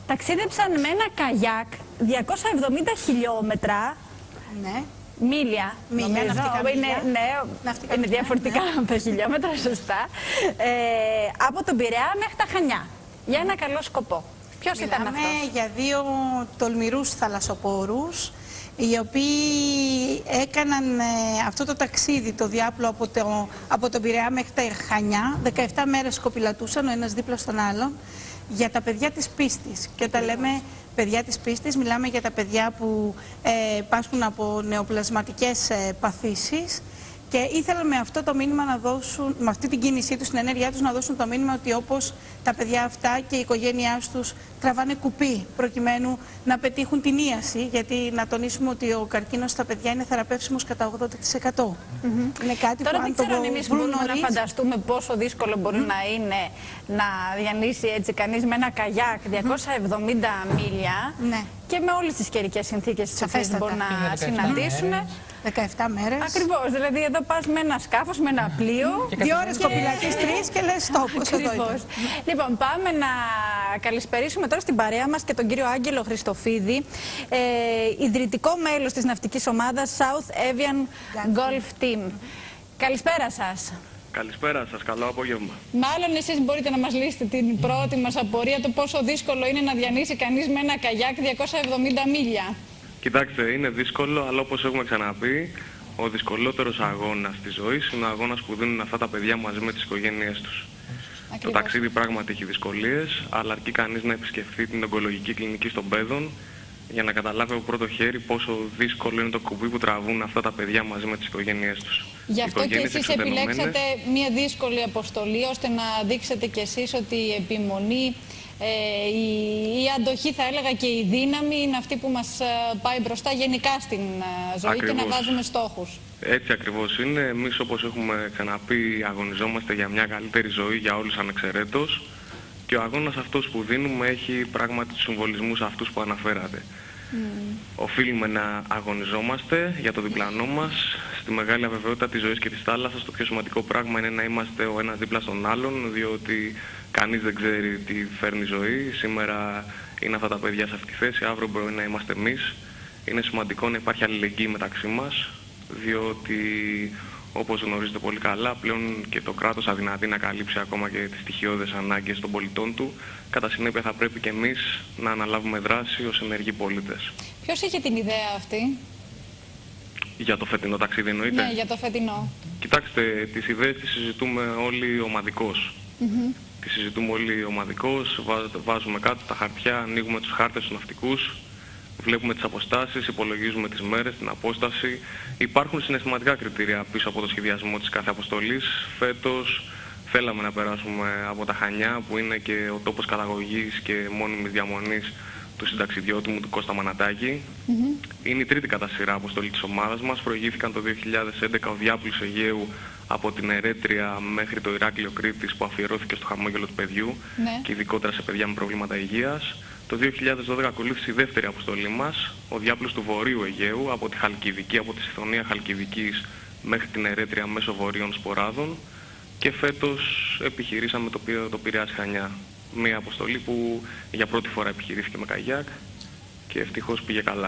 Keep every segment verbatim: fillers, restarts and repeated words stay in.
ταξίδεψαν με ένα καγιάκ διακόσια εβδομήντα χιλιόμετρα. Ναι. Μίλια, Μίλια, νομίζω, ναυτικά είναι, μίλια. ναι, Ναυτικά είναι μίλια, διαφορετικά ναι. από τα χιλιόμετρα, σωστά. Ε, από τον Πειραιά μέχρι τα Χανιά, για ένα καλό σκοπό. Ποιος ήταν Μιλάμε αυτός? για δύο τολμηρούς θαλασσοπόρους, οι οποίοι έκαναν ε, αυτό το ταξίδι, το διάπλο από, το, από τον Πειραιά μέχρι τα Χανιά. δεκαεπτά μέρες σκοπηλατούσαν ο ένας δίπλα στον άλλον για τα παιδιά της πίστης. Και όταν λέμε παιδιά της πίστης, μιλάμε για τα παιδιά που ε, πάσχουν από νεοπλασματικές ε, παθήσεις. Και ήθελαν με αυτό το μήνυμα να δώσουν, με αυτή την κίνησή τους, την ενέργειά τους, να δώσουν το μήνυμα ότι όπως τα παιδιά αυτά και η οικογένειά τους τραβάνε κουπί προκειμένου να πετύχουν την ίαση. Γιατί να τονίσουμε ότι ο καρκίνος στα παιδιά είναι θεραπεύσιμος κατά ογδόντα τοις εκατό. Mm-hmm. Είναι κάτι Τώρα που δεν αν το ξέρω αν εμείς βρουν μπορούμε νωρίς... να φανταστούμε πόσο δύσκολο μπορεί mm. να είναι να διανύσει έτσι κανείς με ένα καγιάκ διακόσια εβδομήντα mm. μίλια ναι. και με όλες τις καιρικές συνθήκες τις οποίες μπορεί να συναντήσουν. δεκαεπτά μέρες. Ακριβώς, δηλαδή εδώ πας με ένα σκάφος, με ένα πλοίο. Δύο ώρες κοπηλατής, τρεις και λες στόπος. Ακριβώς. Λοιπόν, πάμε να καλησπερίσουμε τώρα στην παρέα μας και τον κύριο Άγγελο Χριστοφίδη, ε, ιδρυτικό μέλος της ναυτικής ομάδας South Avian Golf Team. Καλησπέρα σας. Καλησπέρα σας, καλό απόγευμα. Μάλλον εσείς μπορείτε να μας λύσετε την πρώτη μας απορία, το πόσο δύσκολο είναι να διανύσει κανείς με ένα καγιάκ διακόσια εβδομήντα μίλια. Κοιτάξτε, είναι δύσκολο, αλλά όπως έχουμε ξαναπεί, ο δυσκολότερος αγώνας της ζωής είναι ο αγώνας που δίνουν αυτά τα παιδιά μαζί με τις οικογένειές τους. Ακριβώς. Το ταξίδι πράγματι έχει δυσκολίες, αλλά αρκεί κανείς να επισκεφθεί την ογκολογική κλινική των παιδών για να καταλάβει από πρώτο χέρι πόσο δύσκολο είναι το κουμπί που τραβούν αυτά τα παιδιά μαζί με τις οικογένειές τους. Γι' αυτό και εσείς επιλέξατε μια δύσκολη αποστολή, ώστε να δείξετε κι εσείς ότι η επιμονή, ε, η, η αντοχή, θα έλεγα, και η δύναμη είναι αυτή που μας πάει μπροστά γενικά στην ζωή. Ακριβώς. Και να βάζουμε στόχους. Έτσι ακριβώς είναι. Εμείς, όπως έχουμε ξαναπεί, αγωνιζόμαστε για μια καλύτερη ζωή για όλους ανεξαιρέτως. Και ο αγώνας αυτός που δίνουμε έχει πράγματι τους συμβολισμούς αυτούς που αναφέρατε. Mm. Οφείλουμε να αγωνιζόμαστε για το διπλανό μας, στη μεγάλη αβεβαιότητα της ζωής και της θάλασσας. Το πιο σημαντικό πράγμα είναι να είμαστε ο ένας δίπλα στον άλλον, διότι κανείς δεν ξέρει τι φέρνει η ζωή. Σήμερα είναι αυτά τα παιδιά σε αυτή τη θέση, αύριο μπορεί να είμαστε εμείς. Είναι σημαντικό να υπάρχει αλληλεγγύη μεταξύ μας, διότι όπως γνωρίζετε πολύ καλά, πλέον και το κράτος αδυνατεί να καλύψει ακόμα και τις στοιχειώδες ανάγκες των πολιτών του. Κατά συνέπεια θα πρέπει και εμείς να αναλάβουμε δράση ως ενεργοί πολίτες. Ποιος είχε την ιδέα αυτή? Για το φετινό ταξίδι εννοείται? Ναι, για το φετινό. Κοιτάξτε, τις ιδέες τις συζητούμε όλοι ομαδικώς. Mm-hmm. Τις συζητούμε όλοι ομαδικώς, βάζουμε κάτω τα χαρτιά, ανοίγουμε τους χάρτες τους ναυτικούς. Βλέπουμε τις αποστάσεις, υπολογίζουμε τις μέρες, την απόσταση. Υπάρχουν συναισθηματικά κριτήρια πίσω από το σχεδιασμό της κάθε αποστολής. Φέτος θέλαμε να περάσουμε από τα Χανιά, που είναι και ο τόπος καταγωγής και μόνιμης διαμονής του συνταξιδιώτη μου, του Κώστα Μανατάκη. Mm-hmm. Είναι η τρίτη κατά σειρά αποστολή της ομάδας μας. Προηγήθηκαν το δύο χιλιάδες έντεκα ο διάπλος Αιγαίου από την Ερέτρια μέχρι το Ηράκλειο Κρήτης, που αφιερώθηκε στο χαμόγελο του παιδιού, ναι, και ειδικότερα σε παιδιά με προβλήματα υγείας. Το δύο χιλιάδες δώδεκα ακολούθησε η δεύτερη αποστολή μας, ο διάπλος του Βορείου Αιγαίου, από τη Χαλκιδική, από τη Συθωνία Χαλκιδικής μέχρι την Ερέτρια μέσω βορείων σποράδων, και φέτος επιχειρήσαμε το, το Πειραιάς Χανιά. Μια αποστολή που για πρώτη φορά επιχειρήθηκε με καγιάκ και ευτυχώς πήγε καλά.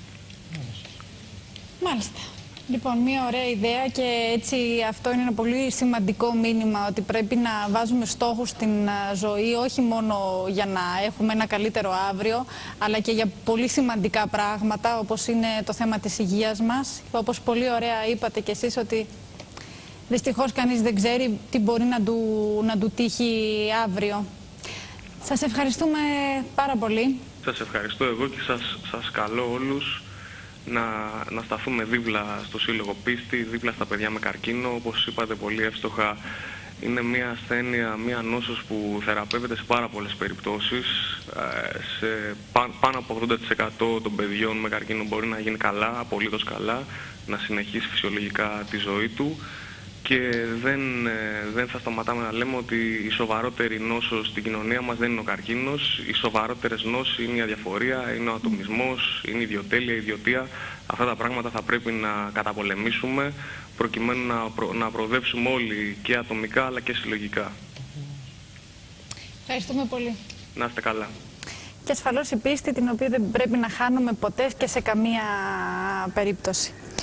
Μάλιστα. Λοιπόν, μια ωραία ιδέα, και έτσι αυτό είναι ένα πολύ σημαντικό μήνυμα, ότι πρέπει να βάζουμε στόχους στην ζωή, όχι μόνο για να έχουμε ένα καλύτερο αύριο, αλλά και για πολύ σημαντικά πράγματα, όπως είναι το θέμα της υγείας μας. Όπως πολύ ωραία είπατε κι εσείς, ότι δυστυχώς κανείς δεν ξέρει τι μπορεί να του, να του τύχει αύριο. Σας ευχαριστούμε πάρα πολύ. Σας ευχαριστώ εγώ και σας, σας καλώ όλους να, να σταθούμε δίπλα στο Σύλλογο Πίστη, δίπλα στα παιδιά με καρκίνο. Όπως είπατε πολύ εύστοχα, είναι μια ασθένεια, μια νόσος που θεραπεύεται σε πάρα πολλές περιπτώσεις. Σε πάνω από ογδόντα τοις εκατό των παιδιών με καρκίνο μπορεί να γίνει καλά, απολύτως καλά, να συνεχίσει φυσιολογικά τη ζωή του. Και δεν, δεν θα σταματάμε να λέμε ότι η σοβαρότερη νόσος στην κοινωνία μας δεν είναι ο καρκίνος. Οι σοβαρότερες νόσοι είναι η αδιαφορία, είναι ο ατομισμός, είναι η ιδιοτέλεια, η ιδιωτεία. Αυτά τα πράγματα θα πρέπει να καταπολεμήσουμε, προκειμένου να, προ, να προοδεύσουμε όλοι, και ατομικά αλλά και συλλογικά. Ευχαριστούμε πολύ. Να είστε καλά. Και ασφαλώς η πίστη, την οποία δεν πρέπει να χάνουμε ποτέ και σε καμία περίπτωση.